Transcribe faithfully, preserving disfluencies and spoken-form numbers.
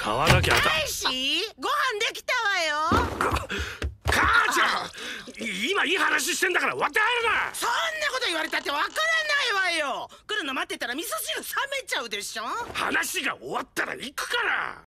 買わなきゃ。 大使、ご飯できたわよ。 母ちゃん、今いい話してんだから割って入るな。 そんなこと言われたってわからないわよ。来るの待ってたら味噌汁冷めちゃうでしょ。 話が終わったら行くから。